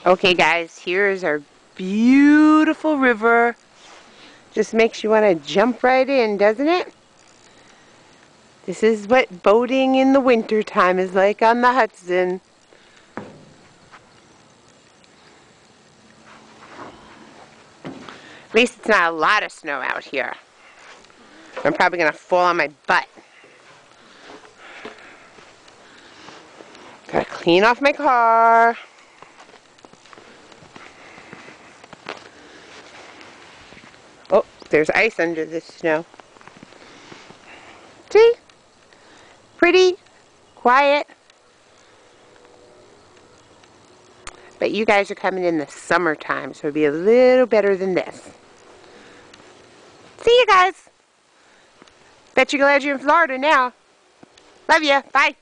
Okay guys, here's our beautiful river. Just makes you want to jump right in, doesn't it? This is what boating in the winter time is like on the Hudson. At least it's not a lot of snow out here. I'm probably going to fall on my butt. Gotta clean off my car. Oh, there's ice under this snow. See? Pretty, quiet. But you guys are coming in the summertime, so it'll be a little better than this. See you guys. Bet you're glad you're in Florida now. Love ya. Bye.